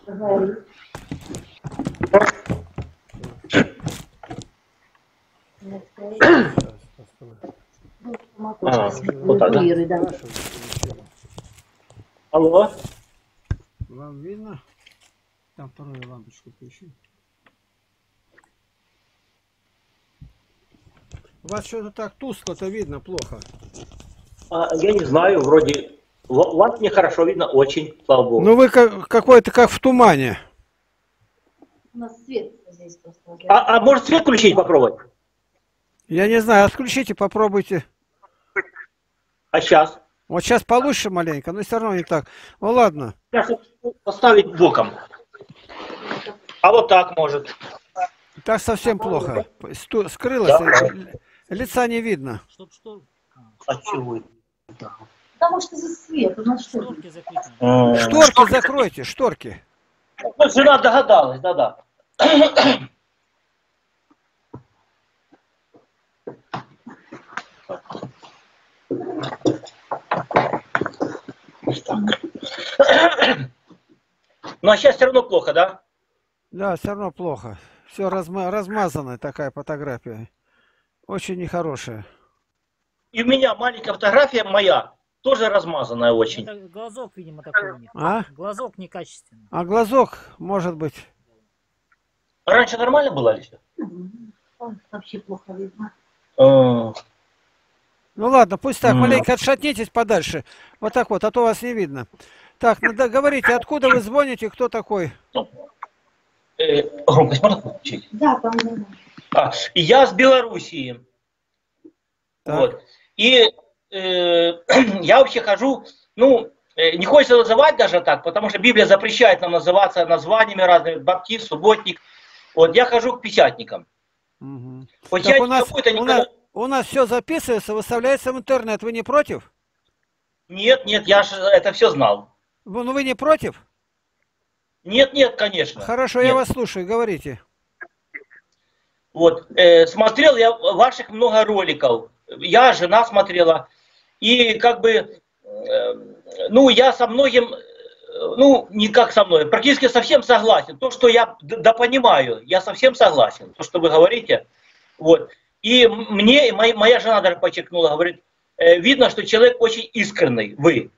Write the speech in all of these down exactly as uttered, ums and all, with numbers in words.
Говори. Сейчас, постой. А, вот так, да? Спрашивайте. Алло? Вам видно? Там вторую лампочку включи. У вас что-то так тускло-то видно, плохо. А, я не знаю, вроде... В- Вас мне хорошо видно, очень, слава богу. Ну вы как, какой-то как в тумане. У нас свет здесь просто. А, а может свет включить, попробовать? Я не знаю, отключите, попробуйте. А сейчас? Вот сейчас получше маленько, но все равно не так. Ну ладно. Сейчас поставить боком. А вот так может. Так совсем плохо. Сту- Скрылось, Да. лица не видно. Чтоб что? А чего это? Потому что здесь свет, у нас что? Шторки закрыты. М. Шторки закройте, шторки. Ну, жена догадалась, да-да. Ну а сейчас все равно плохо, да? Да, все равно плохо. Все разма размазанная такая фотография. Очень нехорошая. И у меня маленькая фотография моя, тоже размазанная очень. Это глазок, видимо, такой у них. А? Глазок некачественный. А глазок, может быть. Раньше нормально было или что? Ой, вообще плохо видно. А, Ну ладно, пусть так, М. маленько отшатнитесь подальше. Вот так вот, а то вас не видно. Так, ну да, говорите, откуда вы звоните, кто такой? э, Громкость можно включить? Да, там, да, да. А, я с Белоруссии. Так. Вот. И э, я вообще хожу, ну, э, не хочется называть даже так, потому что Библия запрещает нам называться названиями разными, баптист, субботник. Вот я хожу к пятидесятникам. Угу. Вот Так я у нас, какой-то у, никогда... нас, у нас все записывается, выставляется в интернет. Вы не против? Нет, нет, я же это все знал. Вы- Ну вы не против? Нет, нет, конечно. Хорошо, Нет. я вас слушаю, говорите. Вот, э, смотрел я ваших много роликов. Я, жена смотрела. И как бы, э, ну, я со многим, э, ну, не как со мной, практически совсем согласен. То, что я д- допонимаю, я совсем согласен. То, что вы говорите. Вот. И м- мне, и моя, моя жена даже подчеркнула, говорит, э, видно, что человек очень искренний, вы.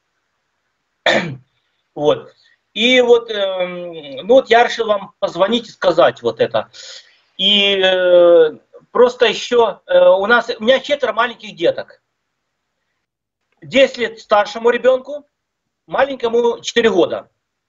Вот. И вот, эм, ну вот я решил вам позвонить и сказать вот это. И э, просто еще э, у нас, у меня четверо маленьких деток. десять лет старшему ребенку, маленькому четыре года.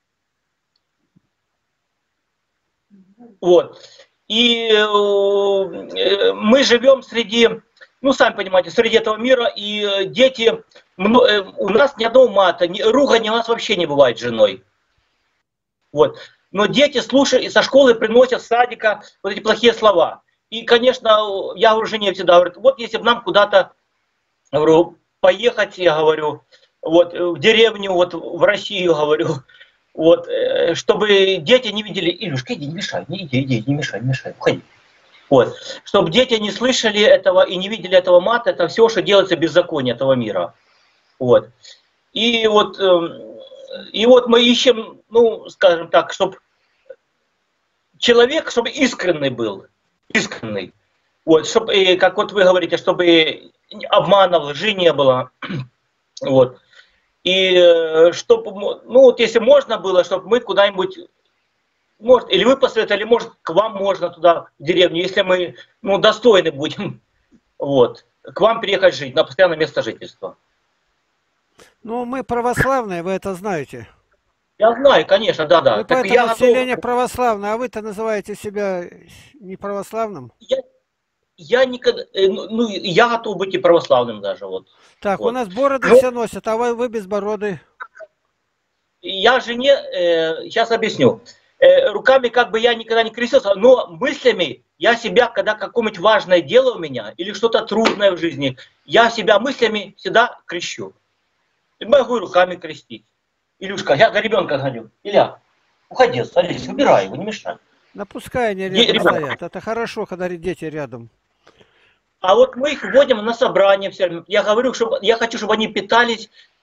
Вот. И э, мы живем среди, ну сами понимаете, среди этого мира, и э, дети, мно- э, у нас ни одного мата, ни, ругани у нас вообще не бывает с женой. Вот. Но дети слушают и со школы приносят с садика вот эти плохие слова. И, конечно, я говорю жене всегда, говорю, вот если бы нам куда-то, говорю, поехать, я говорю, вот в деревню, вот в Россию, говорю, вот, э, чтобы дети не видели, Илюшка, иди, не мешай, не иди, иди, не мешай, не мешай, уходи. Вот. Чтобы дети не слышали этого и не видели этого мата, это все, что делается беззаконие этого мира. Вот. И вот, эм, и вот мы ищем, ну, скажем так, чтобы человек, чтобы искренний был, искренний. Вот, чтобы, как вот вы говорите, чтобы обмана, лжи не было. Вот. И чтобы, ну вот если можно было, чтобы мы куда-нибудь, может, или вы посоветовали, может, к вам можно туда, в деревню, если мы, ну, достойны будем, вот, к вам переехать жить, на постоянное место жительства. Ну, мы православные, вы это знаете. Я знаю, конечно, да-да. Мы Так поэтому я готов- население православное, а вы-то называете себя не православным. Я, я никогда, э, ну, ну, я готов быть и православным даже, вот. Так, Вот. у нас бороды Ну- все носят, а вы, вы безбороды. Я жене, э, сейчас объясню, э, руками как бы я никогда не крестился, но мыслями я себя, когда какое-нибудь важное дело у меня, или что-то трудное в жизни, я себя мыслями всегда крещу. И могу руками крестить. Илюшка, я за ребенка гоню. Илья, уходи, садись, убирай его, не мешай. Да пускай они Е- рядом ребята. стоят. Это хорошо, когда дети рядом. А вот мы их вводим на собрание все время. Я говорю, чтобы, я хочу, чтобы они питались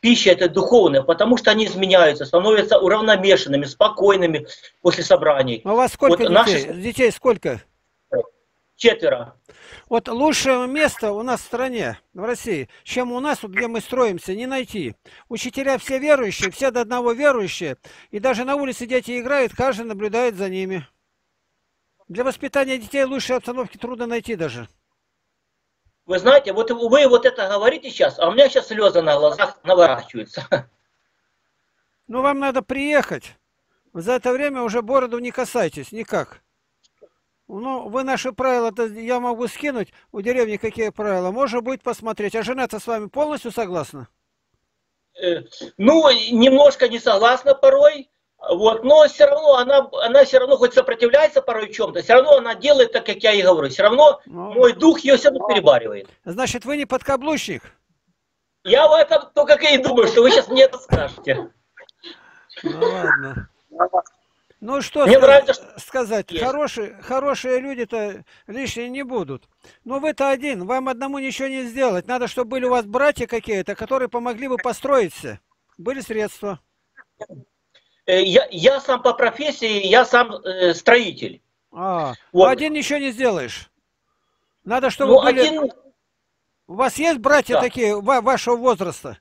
пища это духовная, потому что они изменяются, становятся уравномешанными, спокойными после собраний. А у вас сколько Вот детей? наши- Детей сколько? Четверо. Вот лучшее место у нас в стране, в России, чем у нас, вот, где мы строимся, не найти. Учителя все верующие, все до одного верующие, и даже на улице дети играют, каждый наблюдает за ними. Для воспитания детей лучшей обстановки трудно найти даже. Вы знаете, вот вы вот это говорите сейчас, а у меня сейчас слезы на глазах наворачиваются. Ну, вам надо приехать. За это время уже бороду не касайтесь никак. Ну, вы наши правила-то я могу скинуть. У деревни какие правила. Можно будет посмотреть. А жена-то с вами полностью согласна? Э, Ну, немножко не согласна порой, вот, но все равно она, она все равно хоть сопротивляется порой в чем-то, все равно она делает так, как я ей говорю. Все равно Ну, мой дух ее все равно перебаривает. значит, вы не подкаблучник? Я в этом только и думаю, что вы сейчас мне это скажете. Ну, ладно. Ну, что Мне ска- нравится, что сказать? есть. Хорошие, хорошие люди-то лишние не будут. Но вы-то один, вам одному ничего не сделать. Надо, чтобы были у вас братья какие-то, которые помогли бы построиться. Были средства. Э, Я, я сам по профессии, я сам э, строитель. А, Вот. один ничего не сделаешь. Надо, чтобы Ну, были... один, У вас есть братья Да. такие ва- вашего возраста?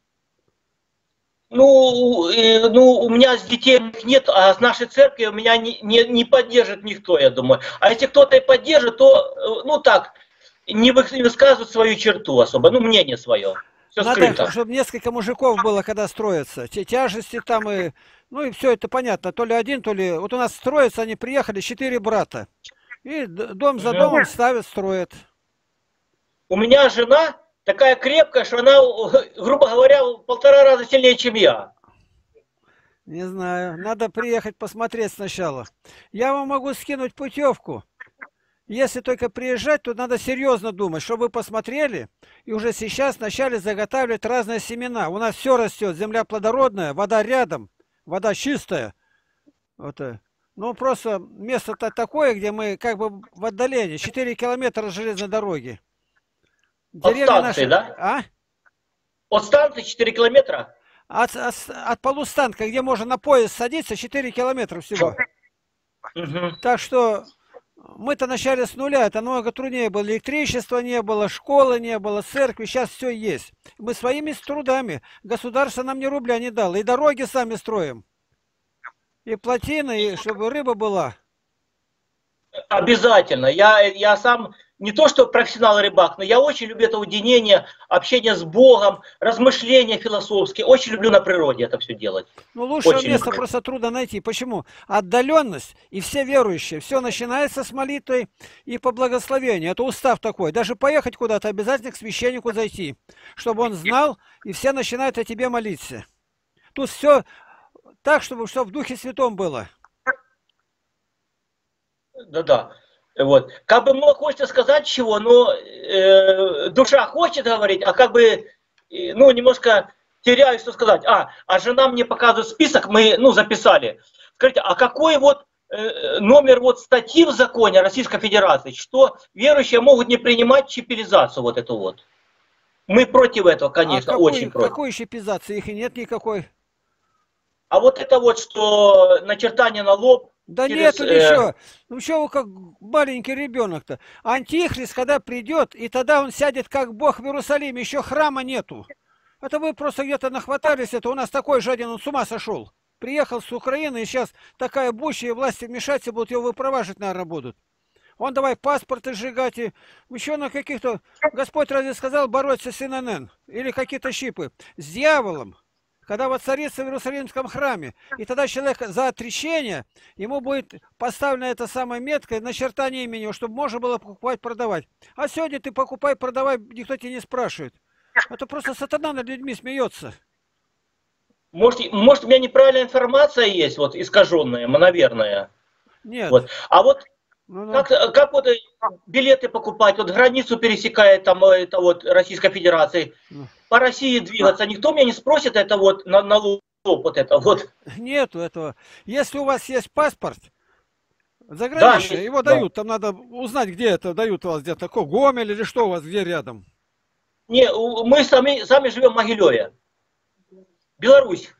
ну, э, ну, у меня с детей нет, а с нашей церкви у меня не, не, не поддержит никто, я думаю. А если кто-то и поддержит, то, э, ну так, не вы- не высказывают свою черту особо, ну, мнение свое. Все Надо, скрыто. чтобы несколько мужиков было, когда строятся. Те тяжести там и... Ну и все это понятно. То ли один, то ли... Вот у нас строятся, они приехали, четыре брата. И д- дом за Мгм. домом ставят, строят. У меня жена такая крепкая, что она, грубо говоря, в полтора раза сильнее, чем я. Не знаю. Надо приехать посмотреть сначала. Я вам могу скинуть путевку. Если только приезжать, то надо серьезно думать, чтобы вы посмотрели и уже сейчас начали заготавливать разные семена. У нас все растет, земля плодородная, вода рядом, вода чистая. Вот. э. Ну, просто место-то такое, где мы как бы в отдалении, четыре километра от железной дороги. От станции, да? А? От станции четыре километра. От, от, от полустанка, где можно на поезд садиться, четыре километра всего. Мгм. Так что мы-то начали с нуля, это намного труднее было. Электричества не было, школы не было, церкви, сейчас все есть. Мы своими трудами, государство нам ни рубля не дало, и дороги сами строим. И плотины, и чтобы рыба была. Обязательно. Я, я сам не то что профессионал рыбак, но я очень люблю это уединение, общение с Богом, размышления философские. Очень люблю на природе это все делать. Ну, лучшее Очень место люблю. просто трудно найти. Почему? Отдаленность и все верующие. Все начинается с молитвы и по благословению. Это устав такой. Даже поехать куда-то обязательно к священнику зайти, чтобы он знал, и все начинают о тебе молиться. Тут все так, чтобы, чтобы в Духе Святом было. Да-да. Вот. Как бы много хочется сказать чего, но э, душа хочет говорить, а как бы, э, ну, немножко теряю, что сказать. А, а жена мне показывает список, мы, ну, записали. Скажите, а какой вот э, номер вот статьи в законе Российской Федерации, что верующие могут не принимать чипилизацию вот эту вот? Мы против этого, конечно, а какой, очень против. какой еще пизации? Их и нет никакой. А вот это вот, что начертание на лоб. Да через, нету э, ничего. Ну что вы как маленький ребенок-то? Антихрист, когда придет, и тогда он сядет как Бог в Иерусалиме, еще храма нету. Это вы просто где-то нахватались, это у нас такой же один, он с ума сошел. Приехал с Украины, и сейчас такая буча, и власти вмешаться будут, его выпроваживать, наверное, будут. Он давай паспорты сжигать, и еще на каких-то... Господь разве сказал бороться с эн эн эн? Или какие-то щипы? С дьяволом. Когда воцарится в Иерусалимском храме, и тогда человек за отречение, ему будет поставлена эта самая метка, начертание имени, чтобы можно было покупать, продавать. А сегодня ты покупай, продавай, никто тебя не спрашивает. Это просто сатана над людьми смеется. Может, может, у меня неправильная информация есть, вот искаженная, наверное. Нет. Вот. А вот Ну, ну. как, как вот э, билеты покупать, вот границу пересекает там э, это вот Российской Федерации, Ну. по России двигаться, никто меня не спросит это вот на, на лоб вот это вот. Нету этого. Если у вас есть паспорт, заграничный, есть, его да. дают, там надо узнать, где это дают у вас, где-то, какой, Гомель или что у вас, где рядом. Не, у- мы сами, сами живем в Могилеве. Беларусь.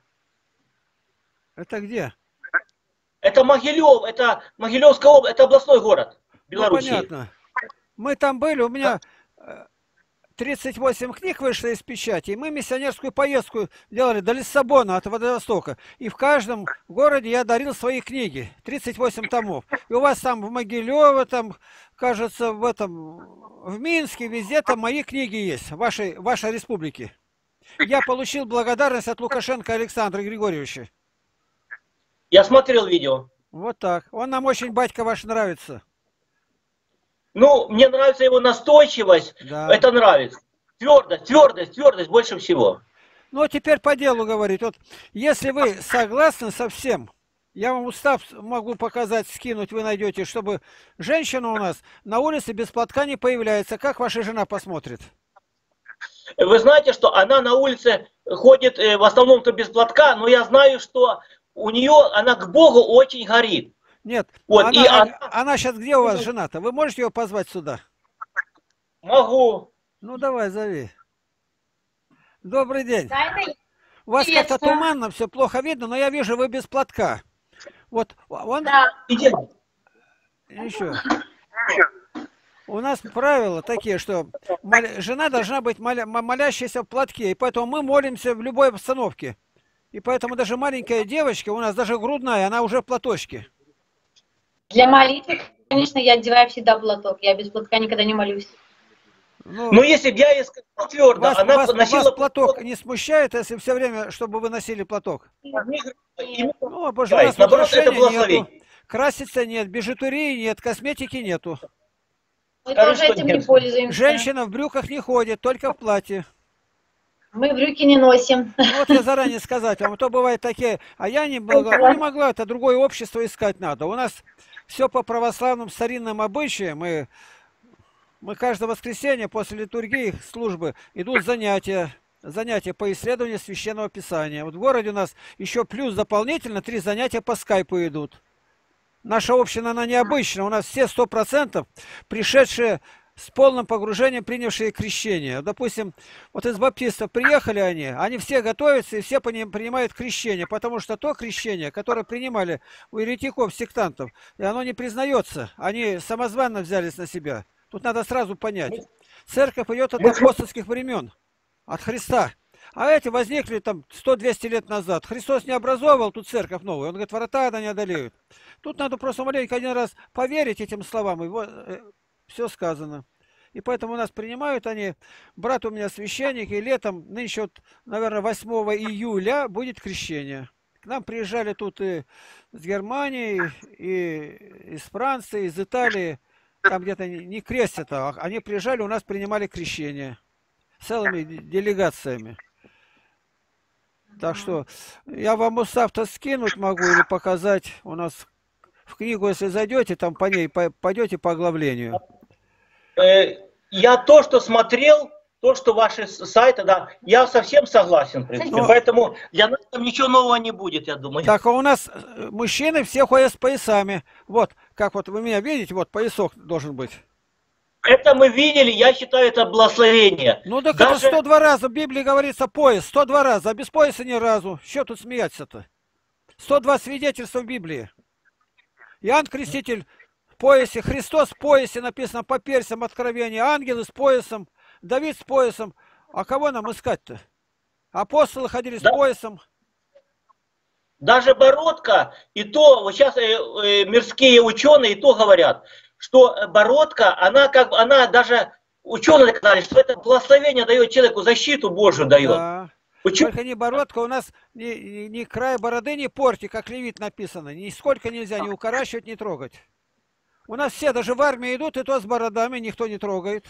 Это где? Это Могилев, это Могилевская область, это областной город Ну, Беларуси. понятно. Мы там были, у меня э, тридцать восемь книг вышло из печати, и мы миссионерскую поездку делали до Лиссабона, от Владивостока. И в каждом городе я дарил свои книги, тридцать восемь томов. И у вас там в Могилево, там, кажется, в этом, в Минске, везде там мои книги есть, вашей, вашей республики. Я получил благодарность от Лукашенко Александра Григорьевича. Я смотрел видео. Вот так. Он нам очень, батька ваш, нравится. Ну, мне нравится его настойчивость, Да. это нравится. Твердость, твердость, твердость больше всего. Ну, а теперь по делу говорить. Вот, если вы согласны со всем, я вам устав могу показать, скинуть, вы найдете, чтобы женщина у нас на улице без платка не появляется. Как ваша жена посмотрит? Вы знаете, что она на улице ходит э, в основном-то без платка, но я знаю, что у нее, она к Богу очень горит. Нет, Вот, она, и она- она сейчас где у вас жена-то? Вы можете ее позвать сюда? Могу. Ну, давай, зови. Добрый день. Да, это У вас как-то Приветствую. туманно, все плохо видно, но я вижу, вы без платка. Вот, он да. Иди. еще. У нас правила такие, что мол- жена должна быть моля- м- молящейся в платке, и поэтому мы молимся в любой обстановке. И поэтому даже маленькая девочка, у нас даже грудная, она уже в платочке. Для молитвы, конечно, я одеваю всегда платок. Я без платка никогда не молюсь. Ну, Но если бы я ей сказал твердо, вас, она вас- носила вас платок не смущает, если все время, чтобы вы носили платок? Именно- Ну, а боже, Да, у нас наоборот, это украшения благословение. нету, краситься нет, бижутерии нет, косметики нету. Мы Скажи, тоже что этим нет. не пользуемся. Женщина в брюках не ходит, только в платье. Мы брюки не носим. Ну, вот я заранее сказать вам, а то бывают такие, а я не могла, ну, не могла, это другое общество искать надо. У нас все по православным старинным обычаям, мы, мы каждое воскресенье после литургии службы идут занятия, занятия по исследованию Священного Писания. Вот в городе у нас еще плюс дополнительно три занятия по скайпу идут. Наша община, она необычная, у нас все сто процентов пришедшие с полным погружением, принявшие крещение. Допустим, вот из баптистов приехали они, они все готовятся и все пони- принимают крещение, потому что то крещение, которое принимали у еретиков, сектантов, и оно не признается, они самозванно взялись на себя. Тут надо сразу понять. Церковь идет от апостольских времен, от Христа. А эти возникли там сто-двести лет назад. Христос не образовывал тут церковь новую. Он говорит, врата она не одолеют. Тут надо просто маленько один раз поверить этим словам, и вот, э, все сказано. И поэтому нас принимают они. Брат у меня священник, и летом, нынче, вот, наверное, восьмого июля будет крещение. К нам приезжали тут и с Германии, и из Франции, из Италии. Там где-то не не крестят, а они приезжали, у нас принимали крещение. Целыми де- делегациями. Так что я вам устав-то скинуть могу или показать. У нас в книгу, если зайдете, там по ней по- пойдете по оглавлению. Э, Я то, что смотрел, то, что ваши с- сайты, да, я совсем согласен, в принципе. Но- Поэтому для нас там ничего нового не будет, я думаю. Так, а у нас э, мужчины все ходят с поясами. Вот, как вот вы меня видите, вот поясок должен быть. Это мы видели, я считаю, это благословение. Ну так Даже- это сто два раза в Библии говорится пояс, сто два раза, а без пояса ни разу. Что тут смеяться-то? сто два свидетельства в Библии. Иоанн Креститель в поясе, Христос в поясе, написано по персям откровения, ангелы с поясом, Давид с поясом. А кого нам искать-то? Апостолы ходили с Да. поясом. Даже бородка, и то, вот сейчас э, э, мирские ученые и то говорят, что э, бородка, она как бы, она даже, ученые сказали, что это благословение дает человеку, защиту Божию дает. Да. Учё- Только не бородка, у нас ни, ни- ни край бороды не порти, как левит написано. Нисколько нельзя ни укорачивать, ни трогать. У нас все даже в армии идут, и то с бородами никто не трогает.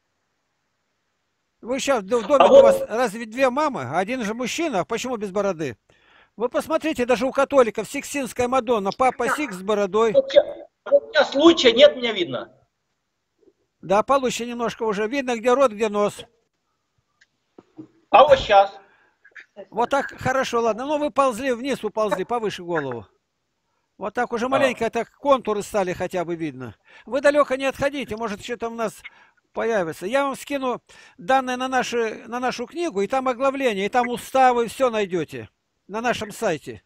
Вы сейчас в доме А у вот- вас разве две мамы? Один же мужчина, а почему без бороды? Вы посмотрите, даже у католиков Сикстинская Мадонна, папа Сикс с бородой. Вот ща- вот у меня случая нет, меня видно. Да, получше немножко уже. Видно, где рот, где нос. А вот сейчас. Вот так хорошо, ладно. Ну, вы ползли вниз, уползли, повыше голову. Вот так уже маленько так контуры стали хотя бы видно. Вы далеко не отходите. Может, что там у нас Появится. Я вам скину данные на, наши, на нашу книгу, и там оглавление, и там уставы, все найдете на нашем сайте.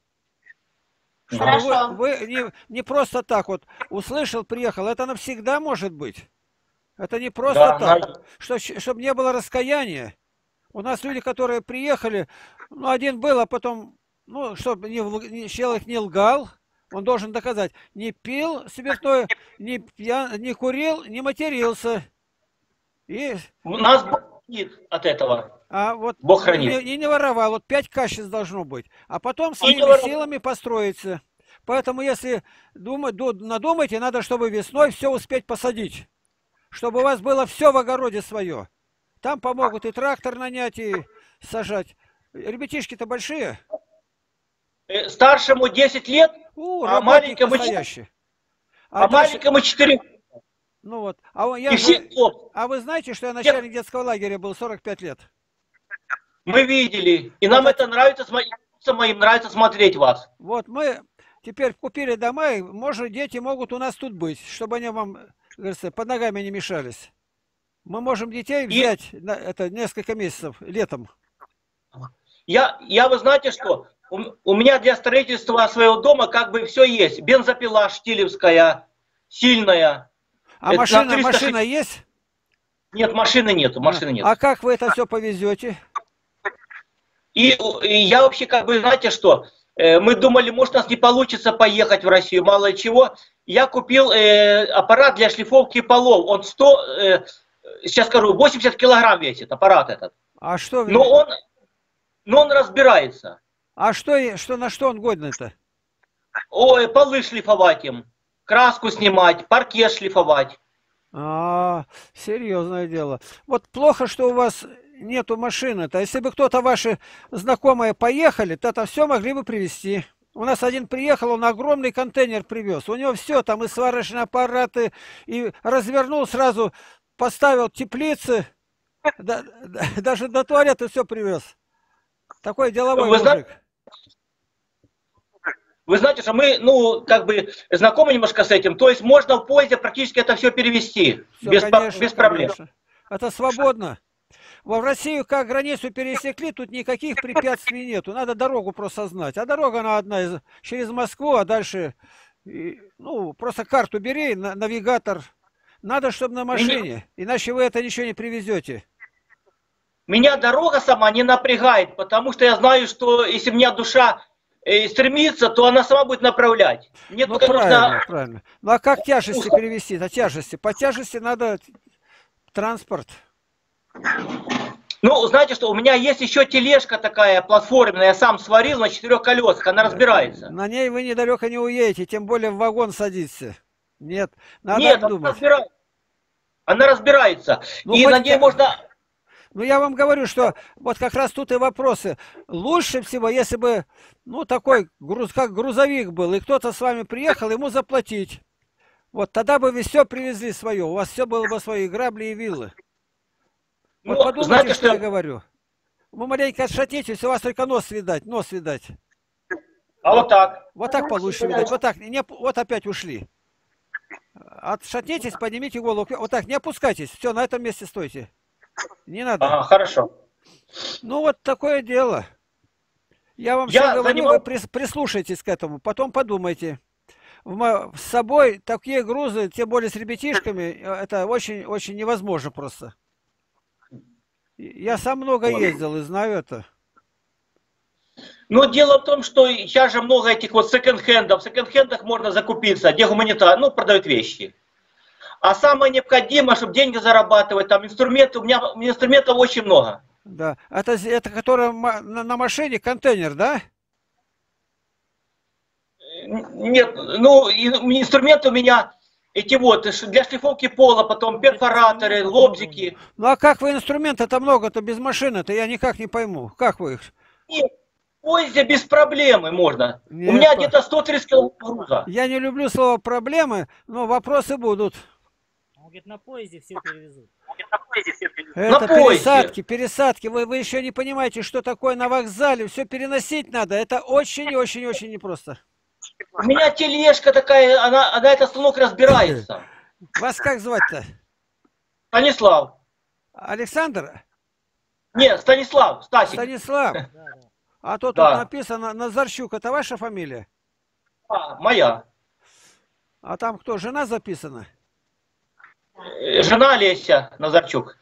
Чтобы Хорошо. вы, вы не, не просто так вот услышал, приехал. Это навсегда может быть. Это не просто Да, так. на- Что, чтобы не было раскаяния. У нас люди, которые приехали, ну, один был, а потом, ну, чтобы не, вл- не- человек не лгал, он должен доказать, не пил спиртное, не, пьян, не курил, не матерился. И, Нас Бог хранит от этого. а вот Бог хранит. и, и не воровал. Вот пять качеств должно быть. А потом И не своими воровал. силами построиться. Поэтому, если думать, ду- надумайте, надо, чтобы весной все успеть посадить. Чтобы у вас было все в огороде свое. Там помогут и трактор нанять, и сажать. Ребятишки-то большие. Э, Старшему десять лет, У, А работник маленькому ч- настоящий. а, А дальше- маленькому четыре. ну вот. А, он- я И же- все хлопцы. а вы знаете, что я начальник детского лагеря был сорок пять лет? Мы видели. И нам Вот это нравится, смо- моим нравится смотреть вас. Вот мы теперь купили дома, и, может, дети могут у нас тут быть, чтобы они вам, говорится, под ногами не мешались. Мы можем детей И- взять на это несколько месяцев летом. Я, я вы знаете что? У, у меня для строительства своего дома как бы все есть. Бензопила штилевская, сильная. А Это машина, на триста машина шестьдесят. есть? Нет, машины нету, машины нет. А как вы это все повезете? И, и я вообще как бы, знаете что, э, мы думали, может у нас не получится поехать в Россию, мало ли чего. Я купил э, аппарат для шлифовки полов. Он сто, э, сейчас скажу, восемьдесят килограмм весит аппарат этот. А что, вы- Но он, но он разбирается. а что, и- что на что он годный-то? Ой, полы шлифовать им, краску снимать, паркет шлифовать. А, серьезное дело. Вот плохо, что у вас нету машины-то. Если бы кто-то ваши знакомые поехали, то это все могли бы привезти. У нас один приехал, он огромный контейнер привез. У него все, там и сварочные аппараты, и развернул сразу, поставил теплицы, да- да- даже до туалета все привез. Такой деловой Вы мужик. знаете, Вы знаете, что мы, ну, как бы знакомы немножко с этим. То есть можно в поезде практически это все перевести. Всё, без, по- конечно, без проблем. конечно. Это свободно. Во в Россию как границу пересекли, тут никаких препятствий нету. Надо дорогу просто знать. А дорога она одна из, через Москву, а дальше, и, ну, просто карту бери, на- навигатор. Надо, чтобы на машине, иначе вы это ничего не привезете. Меня дорога сама не напрягает, потому что я знаю, что если у меня душа э, стремится, то она сама будет направлять. Мне Ну, только правильно, нужно... правильно. Ну, а как тяжести Устав. перевести? По тяжести. По тяжести надо транспорт. Ну, знаете что, у меня есть еще тележка такая платформенная, я сам сварил на четырех колесах, она разбирается. На ней вы недалеко не уедете, тем более в вагон садиться. Нет, надо Нет, она думать. разбирается. Она разбирается. Ну, И хоть на ней как- можно... Ну, я вам говорю, что вот как раз тут и вопросы. Лучше всего, если бы, ну, такой груз, как грузовик был, и кто-то с вами приехал, ему заплатить. Вот тогда бы вы все привезли свое. У вас все было бы свои грабли и виллы. Вот Ну, подумайте, знаете, что я что... говорю. Вы маленько отшатитесь, у вас только нос видать, нос видать. А вот так. Вот так получше видать, вот так, не, оп- вот опять ушли. Отшатнитесь, поднимите голову, вот так, не опускайтесь, все, на этом месте стойте. Не надо. Ага, хорошо. Ну вот такое дело. Я вам Я все говорю, занимал- вы прис- прислушайтесь к этому, потом подумайте. В мо- С собой такие грузы, тем более с ребятишками, э, это очень-очень невозможно просто. Я сам много ездил и знаю это. Но дело в том, что сейчас же много этих вот секонд-хендов. В секонд-хендах можно закупиться, где гуманитар, ну, продают вещи. А самое необходимое, чтобы деньги зарабатывать, там инструменты, у меня, у меня инструментов очень много. Да. Это, з- это которое ма- на, на машине контейнер, да? Нет, ну, и- инструменты у меня эти вот, ш- для шлифовки пола, потом перфораторы, лобзики. Ну а как вы инструмента-то много-то без машины-то, я никак не пойму. Как вы их? Нет, в поезде без проблемы можно. Нет, у меня по- где-то сто тридцать килограмм груза. Я не люблю слово проблемы, но вопросы будут. Он говорит, на поезде все перевезут. Это На поезде. пересадки, пересадки. Вы, вы еще не понимаете, что такое на вокзале. Все переносить надо. Это очень и очень очень непросто. У меня тележка такая, она, она этот станок разбирается. Вас как звать-то? Станислав. Александр? Нет, Станислав, Стасик. Станислав? Да, да. А то тут Да. написано Назарчук. Это ваша фамилия? А, моя. А там кто? Жена записана? Э, Жена Олеся Назарчук.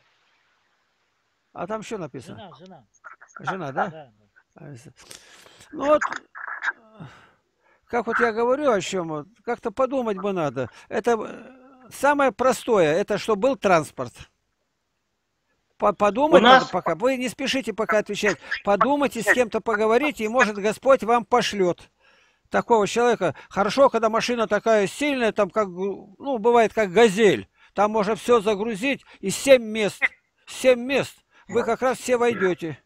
А там что написано? Жена, жена. Жена, да? Да, да. Ну вот, как вот я говорю о чем, вот, как-то подумать бы надо. Это э, самое простое, это что был транспорт. По- Подумать У нас- надо пока. Вы не спешите пока отвечать. Подумайте, с кем-то поговорите, и может Господь вам пошлет такого человека. Хорошо, когда машина такая сильная, там как, ну, бывает как газель. Там можно все загрузить, и семь мест. Семь мест. Вы как раз все войдете.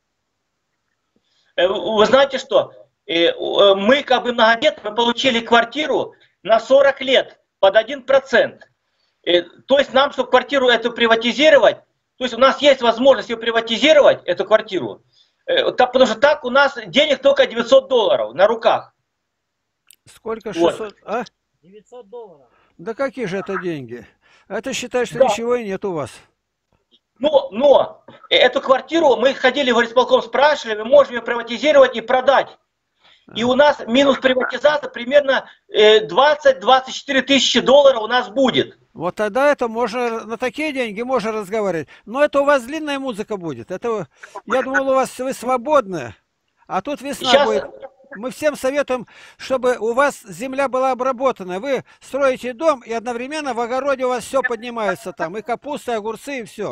Э, Вы знаете что? Э, э, Мы как бы многодетные, мы получили квартиру на сорок лет под один процент. Э, То есть нам, чтобы квартиру эту приватизировать, то есть у нас есть возможность ее приватизировать, эту квартиру, э, та- потому что так у нас денег только девятьсот долларов на руках. Сколько? Вот. шестьсот? А? девятьсот долларов. Да какие же это деньги? Это считай, что Да. ничего и нет у вас. Но, но э, эту квартиру мы ходили в горисполком, спрашивали, мы можем ее приватизировать и продать. И у нас минус приватизация примерно э, двадцать-двадцать четыре тысячи долларов у нас будет. Вот тогда это можно, на такие деньги можно разговаривать. Но это у вас длинная музыка будет. Это, я думал, у вас вы свободны. А тут весна Сейчас- будет. Мы всем советуем, чтобы у вас земля была обработана. Вы строите дом, и одновременно в огороде у вас все поднимается там. И капуста, и огурцы, и все.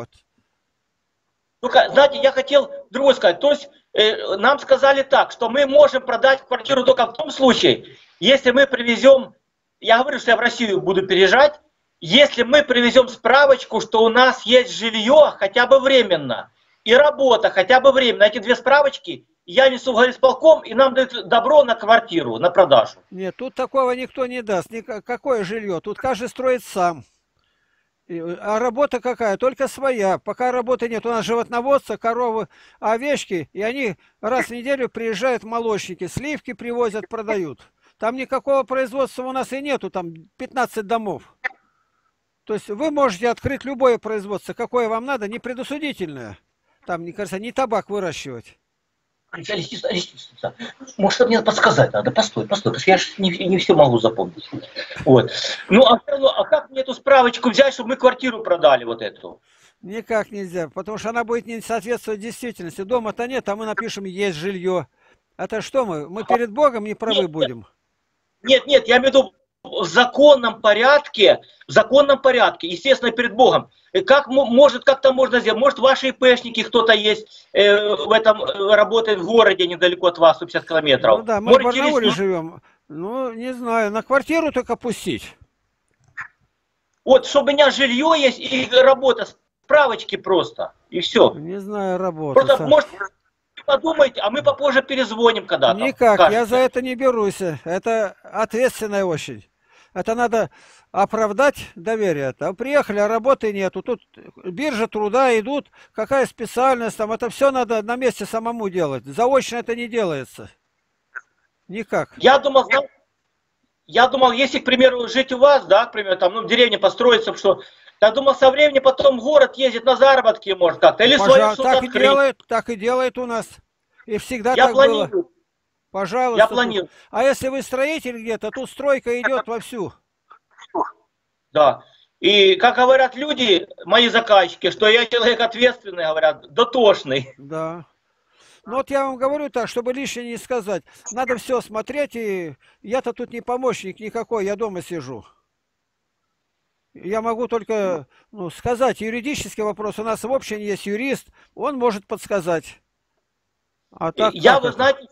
Ну-ка, знаете, я хотел другое сказать. То есть э, нам сказали так, что мы можем продать квартиру только в том случае, если мы привезем, я говорю, что я в Россию буду переезжать, если мы привезем справочку, что у нас есть жилье хотя бы временно и работа хотя бы временно. Эти две справочки я несу в горисполком, и нам дают добро на квартиру, на продажу. Нет, тут такого никто не даст. Ник- Какое жилье? Тут каждый строит сам. И, А работа какая? Только своя. Пока работы нет. У нас животноводцы, коровы, овечки. И они раз в неделю приезжают молочники. Сливки привозят, продают. Там никакого производства у нас и нету. Там пятнадцать домов. То есть вы можете открыть любое производство, какое вам надо, не предусудительное. Там, мне кажется, не табак выращивать. Алексей, может, мне подсказать надо? Постой, постой, потому что я же не, не все могу запомнить. Вот. Ну, а, всё равно, а как мне эту справочку взять, чтобы мы квартиру продали вот эту? Никак нельзя, потому что она будет не соответствовать действительности. Дома-то нет, а мы напишем «есть жилье». Это что мы? Мы перед Богом не правы Нет, будем. Нет, нет, я имею в виду в законном порядке, в законном порядке, естественно, перед Богом. И как мо- может, как там можно сделать? Может, ваши ИПшники кто-то есть, э, в этом э, работает в городе недалеко от вас, сто пятьдесят километров. Ну да, мы в Можете Барнауле рискнуть. живем. Ну, не знаю, на квартиру только пустить. Вот, чтобы у меня жилье есть и работа, справочки просто, и все. Не знаю, работа. Просто, может, вы подумайте, а мы попозже перезвоним когда-то. Никак, я Кажется. за это не берусь. Это ответственная очень. Это надо оправдать доверие. Там приехали, а работы нету. Тут биржа труда идут, какая специальность там. Это все надо на месте самому делать. Заочно это не делается. Никак. Я думал, знал- я думал, если, к примеру, жить у вас, да, к примеру, там, ну, в деревне построиться, что, я думал, со временем потом в город ездит на заработки, может, как-то, или свое Пожалуйста, что-то так и открыть. делает, так и делает у нас. И всегда Я так было. планирую, Пожалуйста. я тут. планирую, А если вы строитель где-то, тут стройка идет вовсю. да. И, как говорят люди, мои заказчики, что я человек ответственный, говорят, дотошный. Да. Ну вот я вам говорю так, чтобы лишнее не сказать. Надо все смотреть, и я-то тут не помощник никакой, я дома сижу. Я могу только ну, сказать юридический вопрос. У нас в общем есть юрист, он может подсказать. А так я, как вы это? знаете,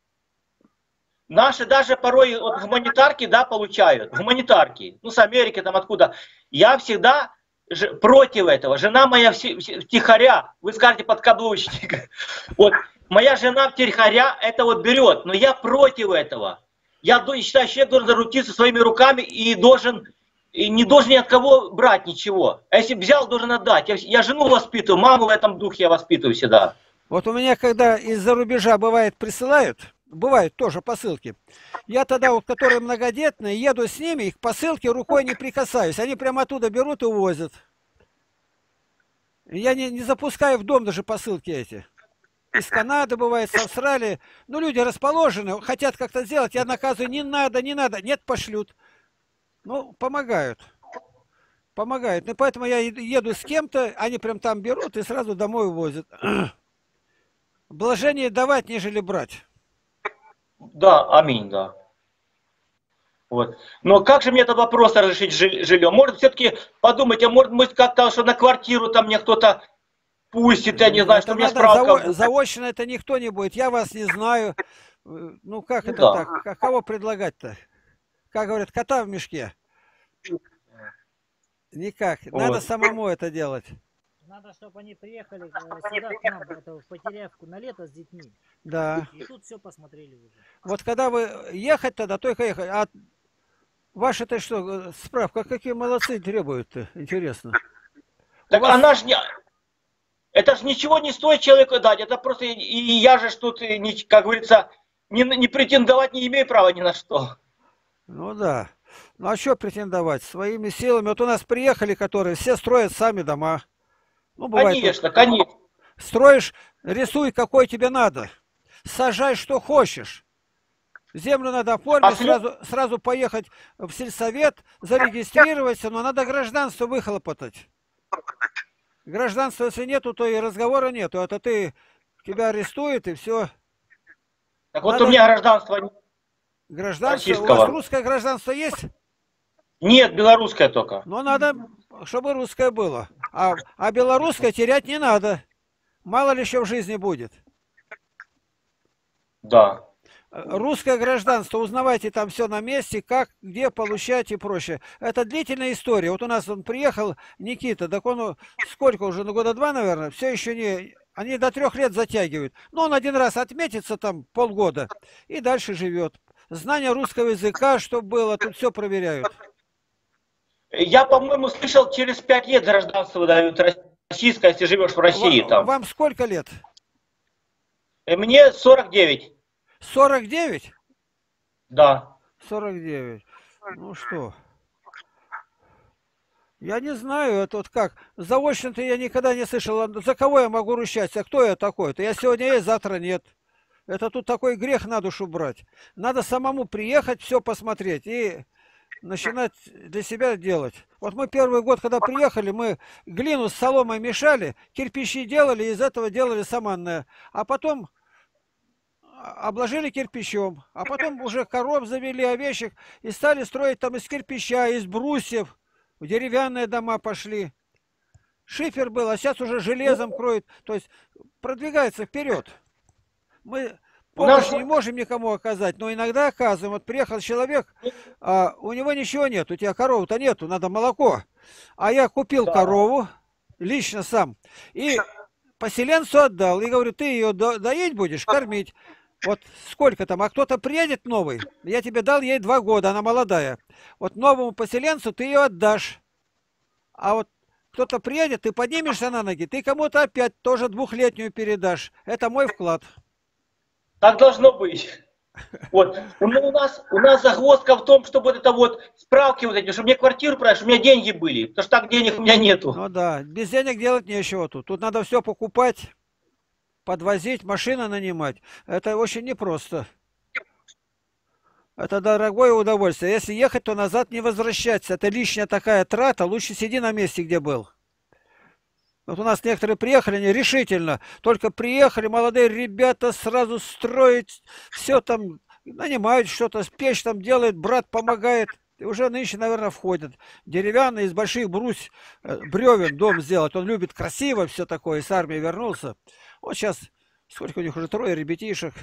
наши даже порой вот, гуманитарки, да, получают, гуманитарки, ну, с Америки, там откуда. Я всегда ж- против этого. Жена моя все- все- втихаря, вы скажете, подкаблучник. Вот, моя жена втихаря это вот берет, но я против этого. Я до- считаю, человек должен заручиться своими руками и должен, и не должен ни от кого брать ничего. А если взял, должен отдать. Я, я жену воспитываю, маму в этом духе я воспитываю всегда. Вот у меня, когда из-за рубежа бывает присылают, бывают тоже посылки, я тогда, вот, которые многодетные, еду с ними, их посылки рукой не прикасаюсь. Они прямо оттуда берут и увозят. Я не, не запускаю в дом даже посылки эти. Из Канады бывает, с Австралии. Ну, люди расположены, хотят как-то сделать. Я наказываю, не надо, не надо. Нет, пошлют. Ну, помогают. Помогают. Ну, поэтому я еду с кем-то, они прям там берут и сразу домой увозят. Блажение давать, нежели брать. Да, аминь, да. Вот. Но как же мне этот вопрос разрешить жилье? Может, все-таки подумать, а может быть как-то, что на квартиру там мне кто-то пустит, я не знаю, это что у меня надо, справка. зао- заочно это никто не будет. Я вас не знаю. Э, Ну, как Ну это да. так? Как- Кого предлагать-то? Как говорят, кота в мешке. Никак. Надо Вот. самому это делать. Надо, чтобы они приехали э, сюда к нам, это, в Потерявку, на лето с детьми. Да. И тут все посмотрели уже. Вот когда вы ехать тогда, только ехать. А ваши-то что, э, справка, какие молодцы требуют-то? Интересно. У Так вас- она ж не... Это ж ничего не стоит человеку дать. Это просто... И я же ж тут, и не- как говорится, не, не претендовать не имею права ни на что. Ну да. Ну а что претендовать? Своими силами. Вот у нас приехали, которые все строят сами дома. Ну, бывает, Конечно, конечно. строишь, рисуй, какой тебе надо. Сажай, что хочешь. Землю надо оформить, А след- сразу, сразу поехать в сельсовет, зарегистрироваться, но надо гражданство выхлопотать. Гражданства, если нету, то и разговора нету. Это ты, тебя арестуют, и все. Так вот Надо- у меня гражданство Гражданство, у Российского. вас русское гражданство есть? нет, белорусское только. Но надо, чтобы русское было. А, а белорусское терять не надо. Мало ли еще в жизни будет. Да. Русское гражданство, узнавайте там все на месте, как, где получать и прочее. Это длительная история. Вот у нас он приехал, Никита, так он сколько уже, ну года два, наверное, все еще не... Они до трех лет затягивают. Но он один раз отметится там полгода и дальше живет. Знание русского языка, чтобы было, тут все проверяют. Я, по-моему, слышал, через пять лет гражданство выдают российское, если живешь в России Ва- там. Вам сколько лет? И мне сорок девять. сорок девять? Да. сорок девять. Ну что? Я не знаю, это вот как. Заочно-то я никогда не слышал. А за кого я могу ручаться? Кто я такой-то? Я сегодня есть, завтра нет. Это тут такой грех на душу брать. Надо самому приехать, все посмотреть и начинать для себя делать. Вот мы первый год, когда приехали, мы глину с соломой мешали, кирпичи делали, из этого делали саманное. А потом обложили кирпичом, а потом уже коров завели, овечек, и стали строить там из кирпича, из брусьев, в деревянные дома пошли. Шифер был, а сейчас уже железом кроют, то есть продвигается вперед. Мы помощь не можем никому оказать, но иногда оказываем. Вот приехал человек, а у него ничего нет, у тебя коровы-то нету, надо молоко. А я купил Да. корову, лично сам, и поселенцу отдал, и говорю, ты ее до- доить будешь, кормить. Вот сколько там, а кто-то приедет новый, я тебе дал ей два года, она молодая. Вот новому поселенцу ты ее отдашь. А вот кто-то приедет, ты поднимешься на ноги, ты кому-то опять тоже двухлетнюю передашь. Это мой вклад. Так должно быть. Вот. У, у нас, у нас загвоздка в том, чтобы вот это вот справки вот эти, чтобы мне квартиру продать, чтобы у меня деньги были. Потому что так денег у меня нету. Ну да, без денег делать нечего тут. Тут надо все покупать, подвозить, машины нанимать. Это очень непросто. Это дорогое удовольствие. Если ехать, то назад не возвращаться. Это лишняя такая трата. Лучше сиди на месте, где был. Вот у нас некоторые приехали, они решительно. Только приехали, молодые ребята сразу строить. Все там нанимают что-то, печь там делают, брат помогает. И уже нынче, наверное, входят. Деревянный, из больших брус, э, бревен дом сделать. Он любит красиво все такое. С армии вернулся. Вот сейчас, сколько у них уже, трое ребятишек.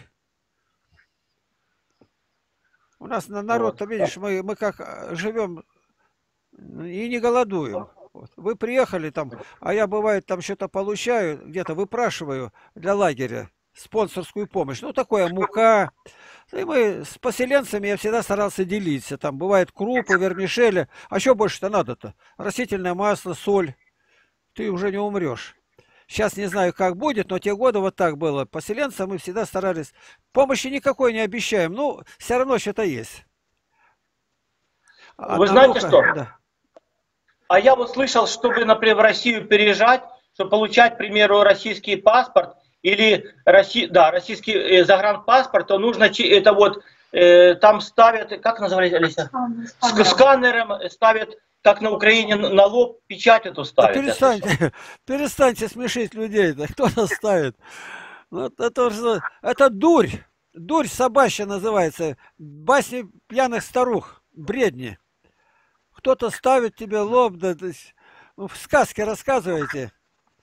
У нас на народ-то, видишь, мы, мы как э, живем и не голодуем. Вот. Вы приехали там, а я, бывает, там что-то получаю, где-то выпрашиваю для лагеря спонсорскую помощь. Ну, такое, мука. И мы с поселенцами я всегда старался делиться. Там бывает крупы, вермишели. А что больше-то надо-то? Растительное масло, соль. Ты уже не умрешь. Сейчас не знаю, как будет, но те годы вот так было. Поселенцам мы всегда старались. Помощи никакой не обещаем. Ну, все равно что-то есть. Вы знаете Одному- что? Да. А я вот слышал, чтобы, например, в Россию переезжать, чтобы получать, к примеру, российский паспорт или Росси... да, российский э, загранпаспорт, то нужно чи- это вот э, там ставят, как называется, Олеся? Ск- Сканером ставят, как на Украине на лоб печать эту Да ставят. я слышал. перестаньте, перестаньте смешить людей. Да кто нас ставит? Ну, это, же- это дурь. Дурь собачья называется. Басни пьяных старух. Бредни. Кто-то ставит тебе лоб, да, то есть, ну, в сказке рассказываете.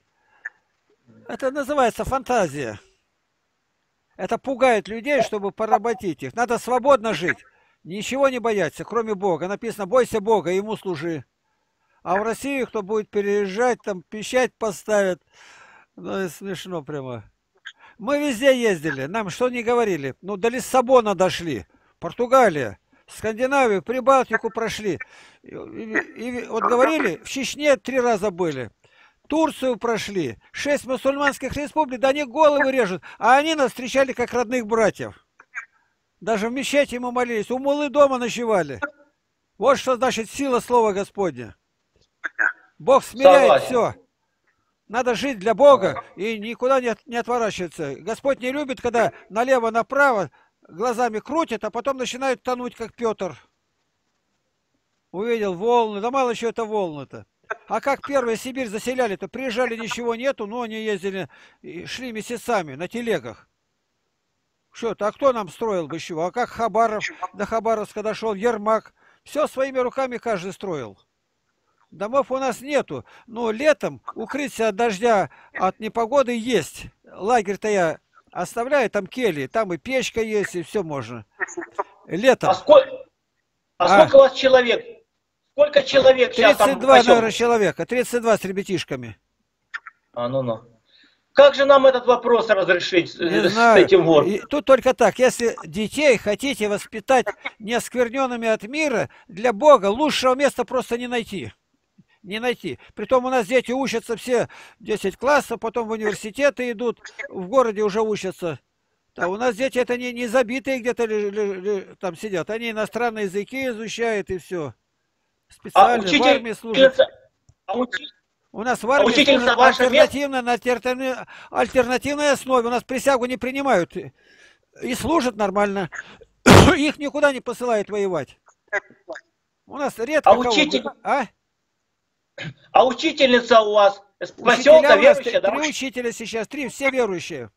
Это называется фантазия. Это пугает людей, чтобы поработить их. Надо свободно жить. Ничего не бояться, кроме Бога. Написано, бойся Бога, ему служи. А в Россию, кто будет переезжать, там пищать поставят. Ну, это смешно прямо. Мы везде ездили, нам что не говорили. Ну, до Лиссабона дошли. Португалия, Скандинавию, Прибалтику прошли. И, и- и вот говорили, в Чечне три раза были. Турцию прошли. Шесть мусульманских республик, да они головы режут. А они нас встречали как родных братьев. Даже в мечети мы молились. У муллы дома ночевали. Вот что значит сила слова Господня. Бог смиряет Согласен. все. Надо жить для Бога и никуда не, от- не отворачиваться. Господь не любит, когда налево-направо глазами крутят, а потом начинают тонуть, как Петр. Увидел волны, да мало еще это волны-то. А как первые Сибирь заселяли-то, приезжали, ничего нету, но они ездили, и шли месяцами на телегах. Что-то, а кто нам строил бы еще? А как Хабаров, до Хабаровска дошел, Ермак. Все своими руками каждый строил. Домов у нас нету, но летом укрыться от дождя, от непогоды есть. Лагерь-то я оставляю, там кельи, там и печка есть, и все можно. Летом. А сколько, а А. сколько у вас человек? Сколько человек сейчас там? тридцать два, в поселке? наверное, человека, тридцать два с ребятишками. А, ну, ну. Как же нам этот вопрос разрешить с, Не с знаю. этим вот? И тут только так, если детей хотите воспитать неоскверненными от мира, для Бога лучшего места просто не найти. Не найти. Притом у нас дети учатся все десять классов, потом в университеты идут, в городе уже учатся. А у нас дети это не, не забитые где-то ли- ли- ли- там сидят, они иностранные языки изучают и все. А Специально в армии служат. учительница, а учи- У нас в а армии учительница служат ваша альтернативно, на альтерна- альтернативной основе. У нас присягу не принимают и служат нормально. Их никуда не посылают воевать. У нас редко А кого- учитель- А? а учительница у вас с Учителя поселка у нас верующая, три, да? три учителя сейчас, три, все верующие.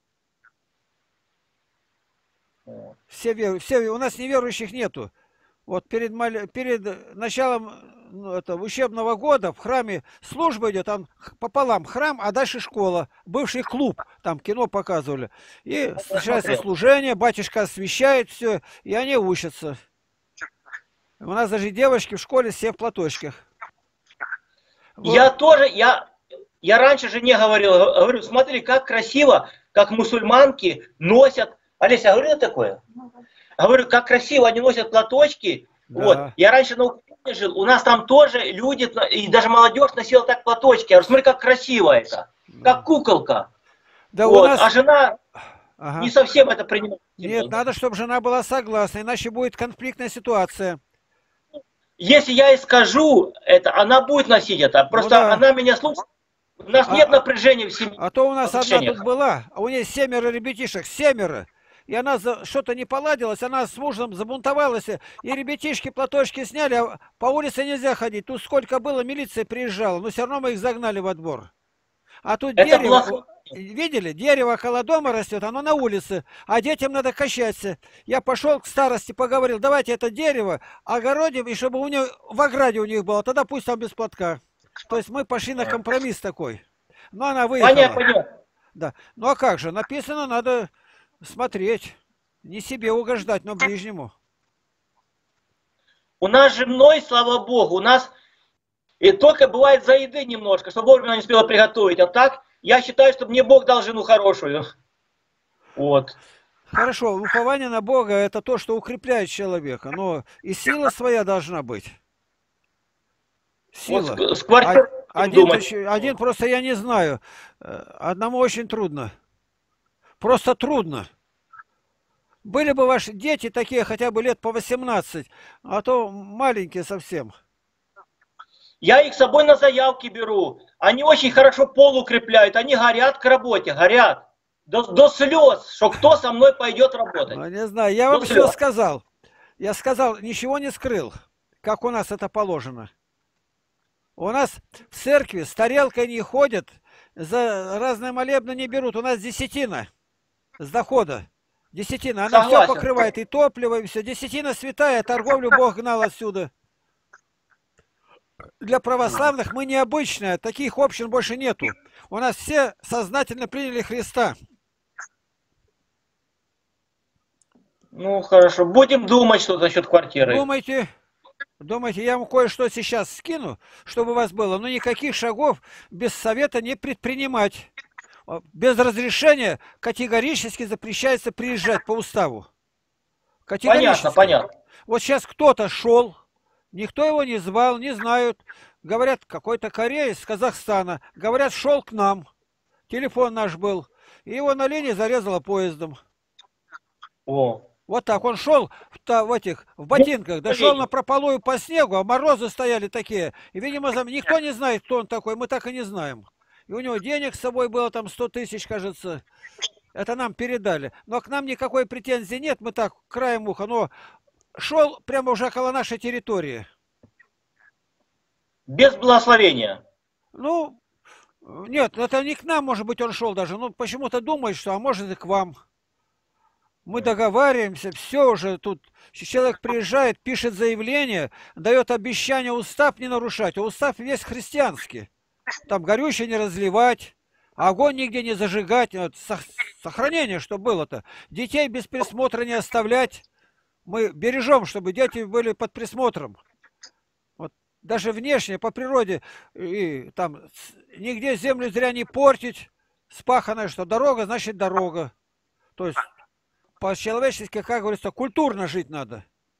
Все, веру, все у нас неверующих нету. Вот перед, моль- перед началом ну, это, учебного года в храме служба идет, там х- пополам храм, а дальше школа, бывший клуб, там кино показывали. И начинается смотрел. служение, батюшка освещает все, и они учатся. У нас даже девочки в школе все в платочках. Вот. Я тоже, я, я раньше жене говорил, говорю, смотри, как красиво, как мусульманки носят. Олеся, говорила такое? Говорю, как красиво они носят платочки. Да. Вот. Я раньше на Украине жил, у нас там тоже люди, и даже молодежь носила так платочки. Я говорю, смотри, как красиво это. Как куколка. Да у Вот. нас... А жена Ага. не совсем это принимает. Нет, надо, чтобы жена была согласна, иначе будет конфликтная ситуация. Если я и скажу это, она будет носить это. Просто да. она меня слушает. У нас А- нет напряжения в семье. А то у нас одна отношениях. тут была, а у нее семеро ребятишек, семеро. И она за что-то не поладилась, она с мужем забунтовалась, и ребятишки платочки сняли, а по улице нельзя ходить. Тут сколько было, милиция приезжала, но все равно мы их загнали во двор. А тут Это дерево, плохо. видели, дерево около дома растет, оно на улице, а детям надо качаться. Я пошел к старости, поговорил, давайте это дерево огородим, и чтобы у них в ограде у них было, тогда пусть там без платка. То есть мы пошли на компромисс такой. Но она выехала. Понятно, понятно. Да. Ну а как же, написано, надо смотреть. Не себе угождать, но ближнему. У нас же мной, слава богу, у нас и только бывает за еды немножко, чтобы вовремя не успела приготовить. А так, я считаю, что мне Бог дал жену хорошую. Вот. Хорошо, упование на Бога это то, что укрепляет человека, но и сила своя должна быть. Сила. Вот с, с квартирой А- Один, думать. еще- один просто я не знаю. Э, Одному очень трудно. Просто трудно. Были бы ваши дети такие хотя бы лет по восемнадцать, а то маленькие совсем. Я их с собой на заявки беру. Они очень хорошо пол укрепляют. Они горят к работе, горят. До, до слез, что кто со мной пойдет работать. Ну, не знаю, я До вам все слез. сказал. Я сказал, ничего не скрыл, как у нас это положено. У нас в церкви с тарелкой не ходят, за разные молебны не берут. У нас десятина с дохода. Десятина. Она все Согласен. покрывает, и топливо, и все. Десятина святая, торговлю Бог гнал отсюда. Для православных мы необычные, таких общин больше нету. У нас все сознательно приняли Христа. Ну, хорошо. Будем думать что насчет квартиры. Думайте, думайте, я вам кое-что сейчас скину, чтобы у вас было, но никаких шагов без совета не предпринимать. Без разрешения категорически запрещается приезжать по уставу. Понятно, понятно. Вот сейчас кто-то шел, никто его не звал, не знают. Говорят, какой-то кореец из Казахстана. Говорят, шел к нам. Телефон наш был. И его на линии зарезало поездом. О. Вот так он шел в, в этих в ботинках, дошел на прополую по снегу, а морозы стояли такие. И, видимо, никто не знает, кто он такой, мы так и не знаем. И у него денег с собой было там сто тысяч, кажется. Это нам передали. Но к нам никакой претензии нет, мы так, краем уха. Но шел прямо уже около нашей территории. Без благословения. Ну, нет, это не к нам, может быть, он шел даже. Ну, почему-то думает, что, а может, и к вам. Мы договариваемся, все уже тут. Человек приезжает, пишет заявление, дает обещание устав не нарушать. А устав весь христианский. Там горючее не разливать, огонь нигде не зажигать. Вот, сохранение, что было-то. Детей без присмотра не оставлять. Мы бережем, чтобы дети были под присмотром. Вот, даже внешне, по природе, и там нигде землю зря не портить. Спаханное, что дорога, значит дорога. То есть по-человечески, как говорится, культурно жить надо.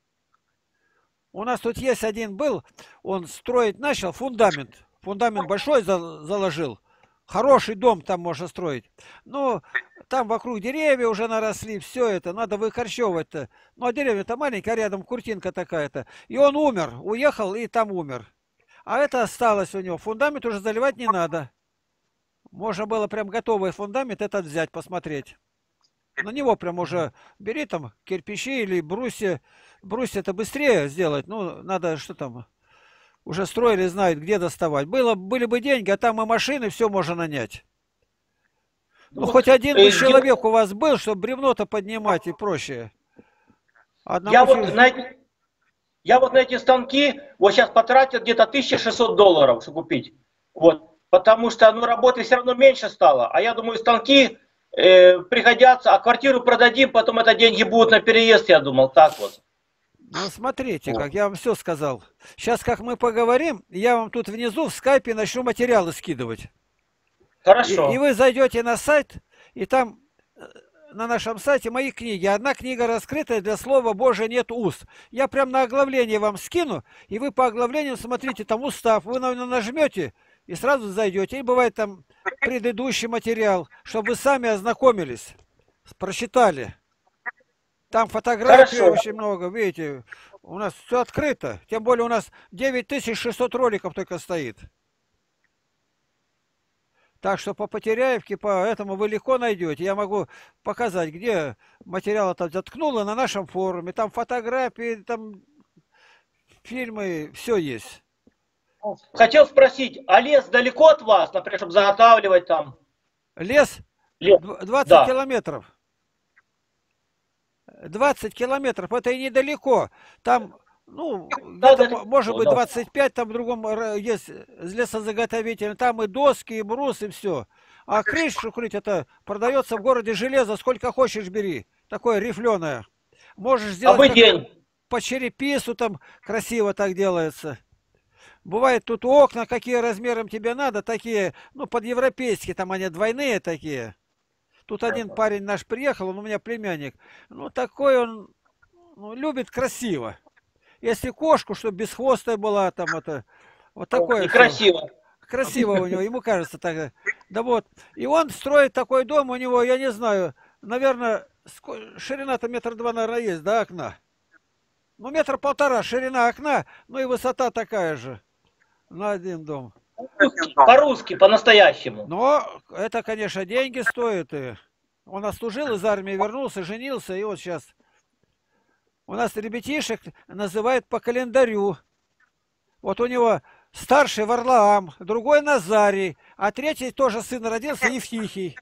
У нас тут есть один был, он строить начал, фундамент. Фундамент большой заложил. Хороший дом там можно строить. Но там вокруг деревья уже наросли, все это, надо выкорчевывать-то. Ну, а деревья-то маленькие, а рядом куртинка такая-то. И он умер, уехал и там умер. А это осталось у него. Фундамент уже заливать не надо. Можно было прям готовый фундамент этот взять, посмотреть. На него прям уже бери там кирпичи или брусья. Брусья это быстрее сделать. Ну, надо что там... Уже строили, знают, где доставать. Было, были бы деньги, а там и машины, все можно нанять. Ну, ну хоть один бы человек у вас был, чтобы бревно-то поднимать и проще. Я вот, на эти, я вот на эти станки вот сейчас потратил где-то тысяча шестьсот долларов, чтобы купить. Вот, потому что ну, работы все равно меньше стало. А я думаю, станки э, пригодятся, а квартиру продадим, потом это деньги будут на переезд, я думал, так вот. Ну, смотрите, как я вам все сказал. Сейчас, как мы поговорим, я вам тут внизу в скайпе начну материалы скидывать. Хорошо. И, и вы зайдете на сайт, и там на нашем сайте мои книги. Одна книга раскрытая, для слова Божия нет уст. Я прям на оглавление вам скину, и вы по оглавлению смотрите, там устав. Вы, наверное, нажмете и сразу зайдете. И бывает там предыдущий материал, чтобы вы сами ознакомились, прочитали. Там фотографий Хорошо. очень много, видите, у нас все открыто. Тем более у нас девять тысяч шестьсот роликов только стоит. Так что по Потеряевке, по этому вы легко найдете. Я могу показать, где материал это заткнуло на нашем форуме. Там фотографии, там фильмы, все есть. Хотел спросить, а лес далеко от вас, например, чтобы заготавливать там? Лес? Лес. двадцать Да. километров. двадцать километров, это и недалеко. Там, ну, Да, где-то, да, может быть, да. двадцать пять, там в другом есть лесозаготовитель, там и доски, и брус, и все. А крышу крыть, это продается в городе железо, сколько хочешь бери. Такое рифленое. Можешь сделать А вы как день? по черепису, там красиво так делается. Бывает тут окна, какие размером тебе надо, такие, ну, подевропейские, там они двойные такие. Тут один парень наш приехал, он у меня племянник. Ну, такой он, ну, любит красиво. Если кошку, чтобы бесхвостая была, там это, вот такое. И красиво. Красиво у него, ему кажется так. Да вот. И он строит такой дом, у него, я не знаю, наверное, ширина-то метр два, наверное, есть, да, окна. Ну, метр полтора ширина окна, ну и высота такая же. на один дом. По-русски, по-настоящему. Но это, конечно, деньги стоит. И он отслужил, из армии вернулся, женился, и вот сейчас у нас ребятишек называют по календарю. Вот у него старший Варлаам, другой Назарий, а третий тоже сын родился Евтихий.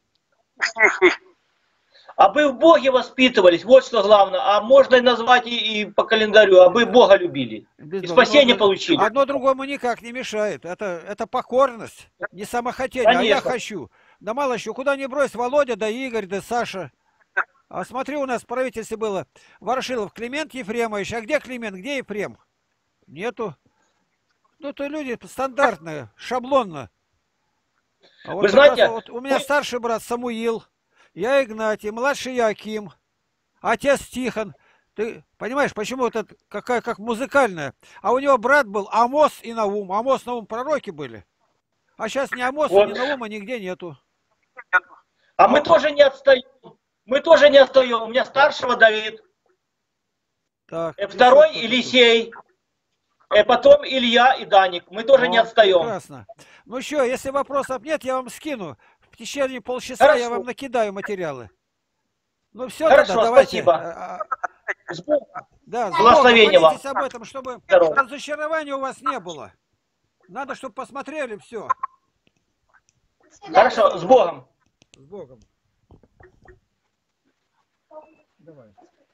А вы в Боге воспитывались, вот что главное. А можно и назвать и, и по календарю, а вы Бога любили. И спасение получили. Одно другому никак не мешает. Это, это покорность, не самохотение. Конечно. А я хочу. Да мало еще, куда ни брось, Володя, да Игорь, да Саша. А смотри, у нас в правительстве было Ворошилов Климент Ефремович. А где Климент, где Ефрем? Нету. Ну, то люди стандартные, шаблонно. А вот Вы знаете, вот у меня старший брат Самуил, я Игнатий, младший Яким, отец Тихон. Ты понимаешь, почему это какая как музыкальная? А у него брат был Амос и Наум. Амос, Наум пророки были. А сейчас ни Амоса, вот. ни Наума нигде нету. А мы тоже не отстаем. Мы тоже не отстаем. У меня старшего Давид. Так, Второй Елисей. И потом Илья и Даник. Мы тоже О, не отстаем. Прекрасно. Ну что, если вопросов нет, я вам скину. В течение полчаса Хорошо. я вам накидаю материалы. Ну все, Хорошо, тогда давайте. спасибо. А, С Богом. Да, с Благословения Богом молитесь вам. об этом, чтобы Здорово. разочарования у вас не было. Надо, чтобы посмотрели все. Хорошо, с Богом. С Богом. Давай.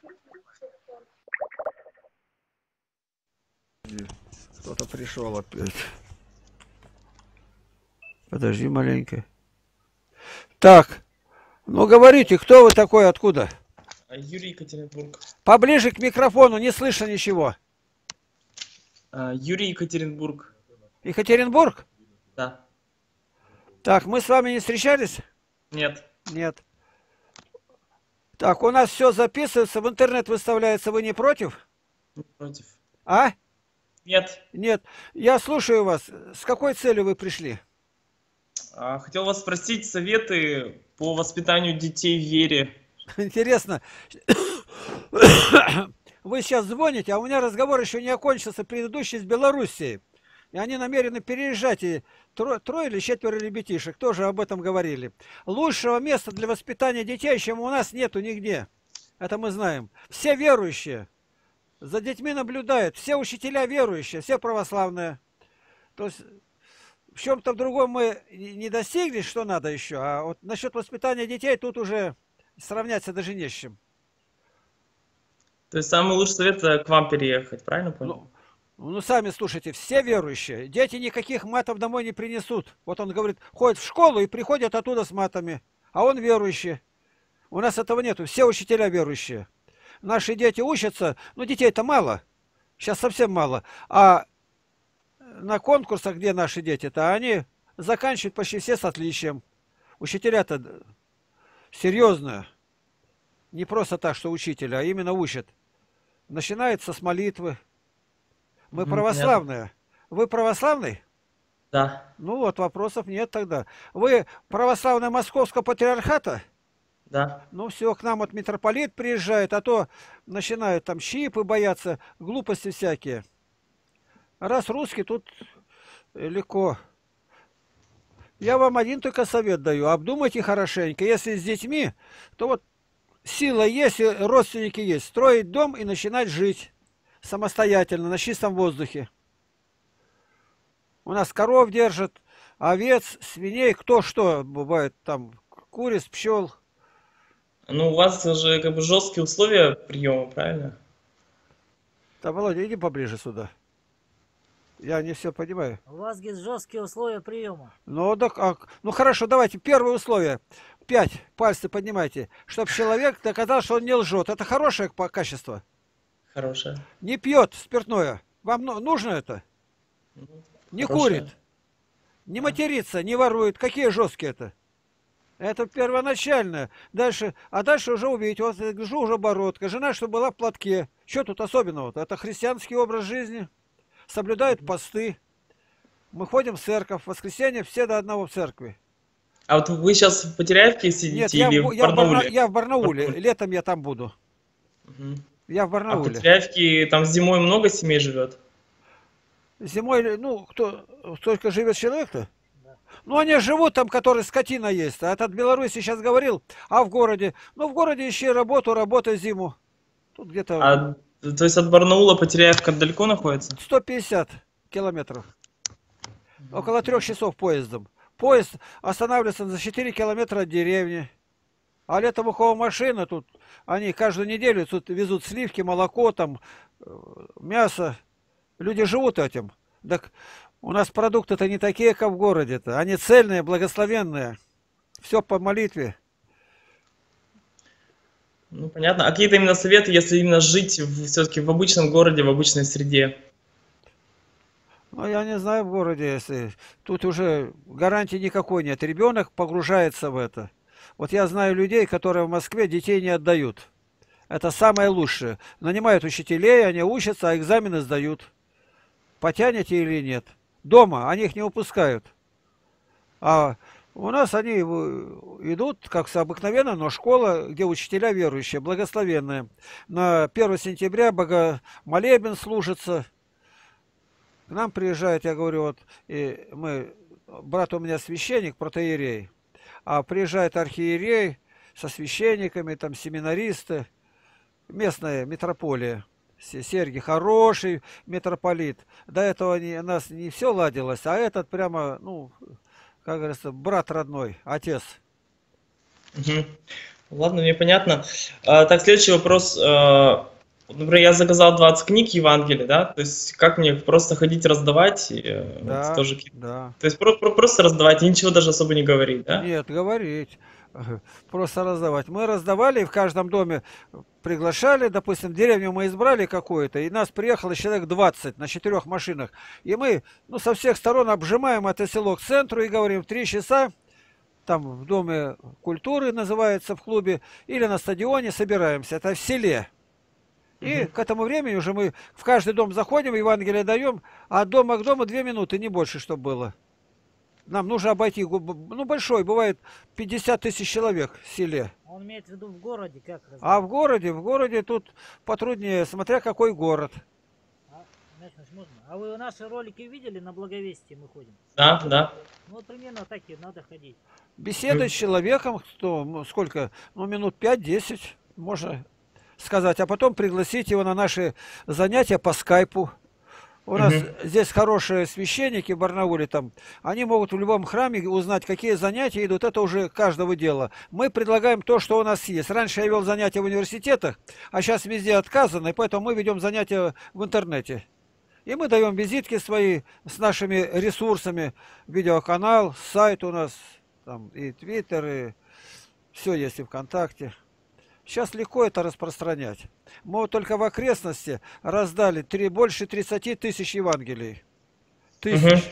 Кто-то пришел опять. Подожди маленько. Так, ну говорите, кто вы такой, откуда? Юрий, Екатеринбург. Поближе к микрофону, не слышно ничего. Юрий, Екатеринбург. Екатеринбург? Да. Так, мы с вами не встречались? Нет. Нет. Так, у нас все записывается, в интернет выставляется, вы не против? Не против. А? Нет. Нет. Я слушаю вас. С какой целью вы пришли? А, Хотел вас спросить советы по воспитанию детей в вере. Интересно. Вы сейчас звоните, а у меня разговор еще не окончился, предыдущий с Белоруссией. И они намерены переезжать, и трое, трое или четверо ребятишек тоже об этом говорили. Лучшего места для воспитания детей, чем у нас, нету нигде. Это мы знаем. Все верующие. За детьми наблюдают. Все учителя верующие, все православные. То есть в чем-то в другом мы не достигли, что надо еще. А вот насчет воспитания детей тут уже сравняться даже не с чем. То есть самый лучший совет э, к вам переехать, правильно понял? Ну, ну, сами слушайте, все верующие. Дети никаких матов домой не принесут. Вот он говорит, ходят в школу и приходят оттуда с матами. А он верующий. У нас этого нету. Все учителя верующие. Наши дети учатся, ну детей-то мало, сейчас совсем мало, а на конкурсах, где наши дети-то, они заканчивают почти все с отличием. Учителя-то серьезные, не просто так, что учителя, а именно учат. Начинается с молитвы. Мы Мгм, православные. Вы православный? Да. Ну вот, вопросов нет тогда. Вы православный Московского патриархата? Да. Ну все, к нам вот митрополит приезжает, а то начинают там щипы бояться, глупости всякие. Раз русский, тут легко. Я вам один только совет даю. Обдумайте хорошенько. Если с детьми, то вот сила есть, и родственники есть. Строить дом и начинать жить самостоятельно, на чистом воздухе. У нас коров держат, овец, свиней, кто что бывает там, куриц, пчел. Ну, у вас же как бы жесткие условия приема, правильно? Да, Володя, иди поближе сюда. Я не все понимаю. У вас есть жесткие условия приема. Ну, да, а, ну хорошо, давайте, первое условие. Пять, пальцы поднимайте. Чтобы человек доказал, что он не лжет. Это хорошее по качеству. Хорошая. Не пьет спиртное. Вам ну- нужно это? Ну, Не хорошая. курит. Не матерится, не ворует. Какие жесткие это? Это первоначальное. Дальше, а дальше уже увидеть. Вот я гляжу, уже бородка. Жена, чтобы была в платке. Что тут особенного-то? Это христианский образ жизни. Соблюдают посты. Мы ходим в церковь. В воскресенье все до одного в церкви. А вот вы сейчас в Потеряевке сидите Нет, я, или в, в я, в Барна- Барнауле? я в Барнауле. Барнауле. Летом я там буду. Мгм. Я в А в Барнауле. Потеряевке там зимой много семей живет? Зимой, ну, кто, только живет человек-то? Да. Ну, они живут там, которые скотина есть. А этот Беларусь сейчас говорил, а в городе? Ну, в городе ищи работу, работай зиму. Тут где-то А, то есть от Барнаула Потеряевка далеко находится? сто пятьдесят километров. Около трех часов поездом. Поезд останавливается за четыре километра от деревни. А летом у кого машина, тут они каждую неделю тут везут сливки, молоко, там, э, мясо. Люди живут этим. Так у нас продукты-то не такие, как в городе-то. Они цельные, благословенные. Все по молитве. Ну, понятно. А какие-то именно советы, если именно жить все-таки в обычном городе, в обычной среде? Ну, я не знаю в городе, если... Тут уже гарантии никакой нет. Ребенок погружается в это. Вот я знаю людей, которые в Москве детей не отдают. Это самое лучшее. Нанимают учителей, они учатся, а экзамены сдают. Потянете или нет. Дома они их не выпускают. А у нас они идут, как обыкновенно, но школа, где учителя верующие, благословенные. На первое сентября бого... молебен служится. К нам приезжают, я говорю, вот, и мы, брат у меня священник, протоиерей, а приезжает архиерей со священниками, там семинаристы, местная митрополия. Сергий хороший митрополит. До этого не, у нас не все ладилось, а этот прямо, ну, как говорится, брат родной, отец. Угу. Ладно, мне понятно. А, так, следующий вопрос. А, например, я заказал двадцать книг Евангелия, да? То есть как мне просто ходить раздавать? И, Да, вот, тоже... да. То есть про про просто раздавать и ничего даже особо не говорить, да? Нет, говорить. Просто раздавать. Мы раздавали, и в каждом доме приглашали, допустим, деревню мы избрали какую-то, и нас приехало человек двадцать на четырех машинах. И мы, ну, со всех сторон обжимаем это село к центру и говорим, в три часа там в Доме культуры, называется, в клубе, или на стадионе собираемся. Это в селе. И угу. К этому времени уже мы в каждый дом заходим, Евангелие даем, а от дома к дому две минуты, не больше, чтобы было. Нам нужно обойти, ну, большой, бывает пятьдесят тысяч человек в селе. Он имеет в виду в городе, как раздавать? А в городе, в городе тут потруднее, смотря какой город. А, значит, можно. А вы наши ролики видели, на Благовестии мы ходим? Да, да. Ну, вот примерно так и надо ходить. Беседовать с человеком, кто, сколько, ну, минут пять-десять, можно сказать, а потом пригласить его на наши занятия по скайпу. У нас угу. здесь хорошие священники в Барнауле, там, они могут в любом храме узнать, какие занятия идут, это уже каждого дела. Мы предлагаем то, что у нас есть. Раньше я вел занятия в университетах, а сейчас везде отказано, и поэтому мы ведем занятия в интернете. И мы даем визитки свои с нашими ресурсами, видеоканал, сайт у нас, там, и Твиттер, и все есть, и ВКонтакте. Сейчас легко это распространять. Мы вот только в окрестности раздали три, больше тридцати тысяч Евангелий. Тысяч. Угу.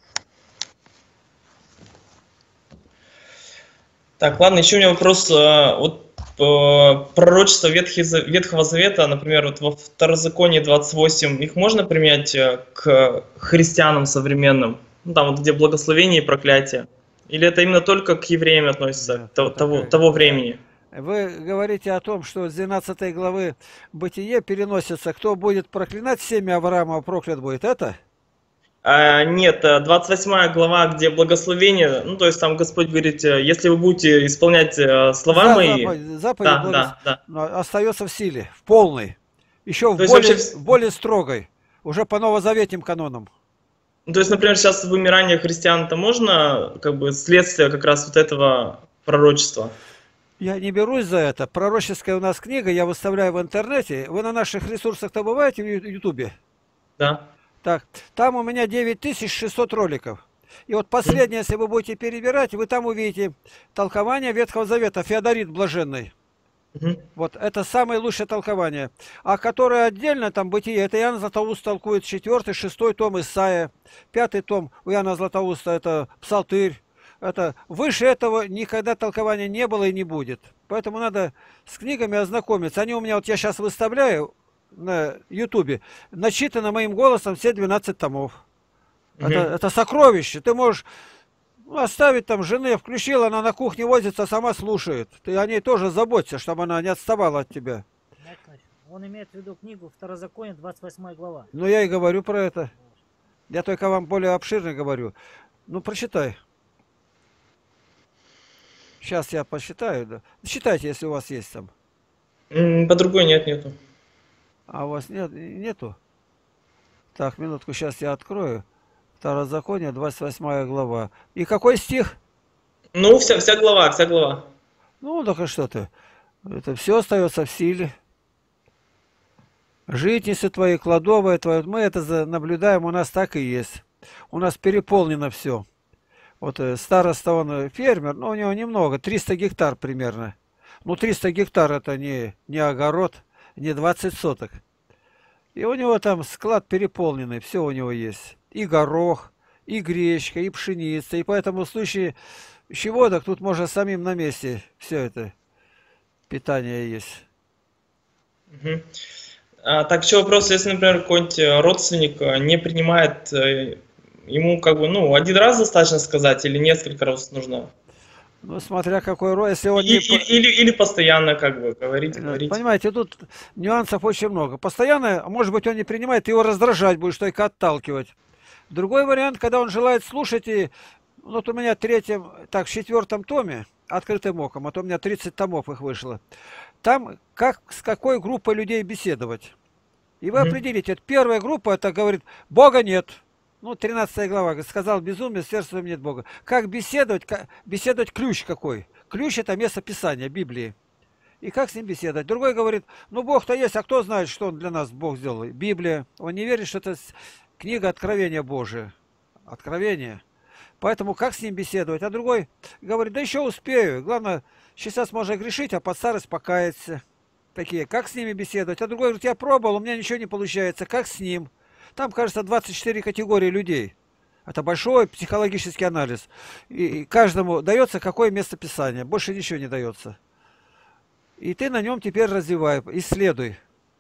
Так, ладно, еще у меня вопрос. Вот пророчество Ветхого Завета, например, вот во Второзаконии двадцать восемь, их можно применять к христианам современным? Ну, там вот где благословение и проклятие. Или это именно только к евреям относится, да, того, того, того времени? Вы говорите о том, что с двенадцатой главы Бытие переносится, кто будет проклинать семя Авраама, проклят будет. Это? А, нет, двадцать восьмая глава, где благословение, ну то есть там Господь говорит, если вы будете исполнять слова За, мои, заповедь, заповедь да, благос... да, да. остается в силе, в полной, еще в более, вообще... в более строгой, уже по новозаветным канонам. Ну, то есть, например, сейчас вымирание христиан-то можно, как бы, следствие как раз вот этого пророчества? Я не берусь за это. Пророческая у нас книга, я выставляю в интернете. Вы на наших ресурсах-то бываете в Ютубе? Да. Так, там у меня девять тысяч шестьсот роликов. И вот последнее, если вы будете перебирать, вы там увидите толкование Ветхого Завета, Феодорит Блаженный. Угу. Вот это самое лучшее толкование. А которое отдельно, там, Бытие, это Иоанн Златоуст толкует четвертый, шестой том Исаия, пятый том у Иоанна Златоуста, это Псалтырь. Это, выше этого никогда толкования не было и не будет. Поэтому надо с книгами ознакомиться. Они у меня, вот я сейчас выставляю на Ютубе, начитано моим голосом все двенадцать томов. Угу. Это, это сокровище. Ты можешь оставить там жены, включила, она на кухне возится, сама слушает. Ты о ней тоже заботься, чтобы она не отставала от тебя. Он имеет в виду книгу Второзаконие, двадцать восьмая глава. Ну я и говорю про это. Я только вам более обширно говорю. Ну, прочитай. Сейчас я посчитаю. Да. Читайте, если у вас есть там. М, По другой нет, нету. А у вас нет, нету? Так, минутку, сейчас я открою. Второзаконие, двадцать восьмая глава. И какой стих? Ну, вся, вся глава, вся глава. Ну, так и что ты? Это все остается в силе. Житницы твои, кладовые твои. Мы это за- наблюдаем, у нас так и есть. У нас переполнено все. Вот э, староста, он э, фермер, но у него немного, триста гектар примерно. Ну, триста гектар это не, не огород, не двадцать соток. И у него там склад переполненный, все у него есть. И горох, и гречка, и пшеница. И поэтому в случае чего, так тут можно самим на месте все это питание есть. Мгм. А, так, еще вопрос, если, например, какой-нибудь э, родственник э, не принимает, э, ему как бы, ну, один раз достаточно сказать или несколько раз нужно? Ну, смотря какой род, если он И- не... по- и- или, или постоянно как бы говорить, Э, говорить. Понимаете, тут нюансов очень много. Постоянно, может быть, он не принимает, ты его раздражать будешь, только отталкивать. Другой вариант, когда он желает слушать, и ну, вот у меня в третьем, так, в четвертом томе, открытым оком, а то у меня тридцать томов их вышло. Там как, с какой группой людей беседовать. И вы Мгм. определите, это первая группа, это говорит, Бога нет. Ну, тринадцатая глава, говорит, сказал безумие, в сердце своем нет Бога. Как беседовать? Как, беседовать ключ какой? Ключ это место Писания, Библии. И как с ним беседовать? Другой говорит, ну Бог-то есть, а кто знает, что он для нас Бог сделал? Библия. Он не верит, что это с- книга Откровения Божия. Откровение. Поэтому как с ним беседовать? А другой говорит, да еще успею. Главное, сейчас можно грешить, а под старость покаяться. Такие, как с ними беседовать? А другой говорит, я пробовал, у меня ничего не получается. Как с ним? Там, кажется, двадцать четыре категории людей. Это большой психологический анализ. И и каждому дается какое место Писания. Больше ничего не дается. И ты на нем теперь развивай, исследуй.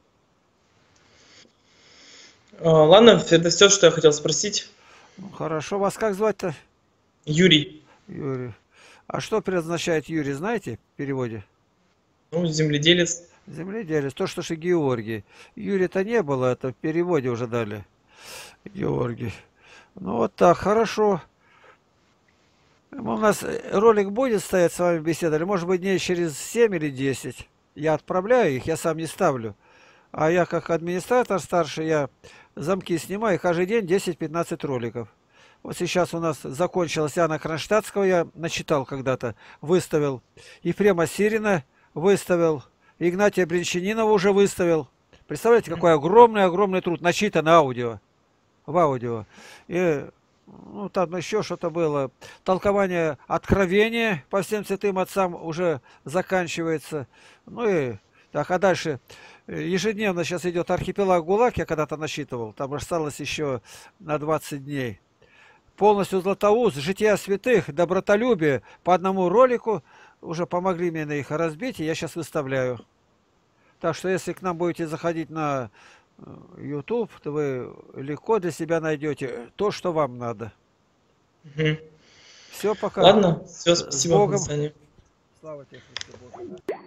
А, ладно, это все, что я хотел спросить. Ну, хорошо, вас как звать-то, Юрий, Юрий? А что предназначает Юрий, знаете, в переводе? ну, земледелец. Земледелец. То, что же Георгий. Юрия-то не было, это в переводе уже дали. Георгий. Ну вот так, хорошо. У нас ролик будет стоять с вами беседа, или может быть дней через семь или десять. Я отправляю их, я сам не ставлю. А я как администратор старший, я замки снимаю, и каждый день десять-пятнадцать роликов. Вот сейчас у нас закончилась Иоанна Кронштадтского, я начитал когда-то, выставил. Ефрема Сирина выставил. Игнатия Бринчанинова уже выставил. Представляете, какой огромный-огромный труд, начитано аудио. В аудио. И ну, там еще что-то было. Толкование Откровения по всем святым отцам уже заканчивается. Ну и так, а дальше ежедневно сейчас идет архипелаг ГУЛАГ, я когда-то насчитывал, там осталось еще на двадцать дней. Полностью Златоуст, Жития святых, Добротолюбие по одному ролику уже помогли мне на их разбить, и я сейчас выставляю. Так что если к нам будете заходить на YouTube, то вы легко для себя найдете то, что вам надо. Мгм. Все, пока. Ладно, все, С спасибо, до Богом. свидания. Слава тебе, Христе Боже.